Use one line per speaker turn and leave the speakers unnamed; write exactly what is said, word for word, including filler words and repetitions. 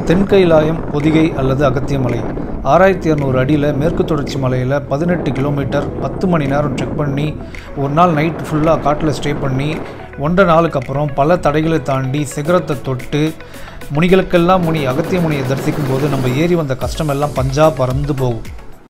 தென்கைலாயம் பொதிகை அல்லது அகத்தியமலை ஆறாயிரத்தி இரநூறு அடியில் மேற்கு தொடர்ச்சி மலையில் பதினெட்டு கிலோமீட்டர் பத்து மணி நேரம் ட்ரெக் பண்ணி ஒரு நாள் நைட் ஃபுல்லாக காட்டில் ஸ்டே பண்ணி ஒன்றரை நாளுக்கு அப்புறம் பல தடைகளை தாண்டி சிகரத்தை தொட்டு முனிகளுக்கெல்லாம் முனி அகத்திய முனியை தரிசிக்கும் போது நம்ம ஏறி வந்த கஷ்டமெல்லாம் பஞ்சா பறந்து போகும்.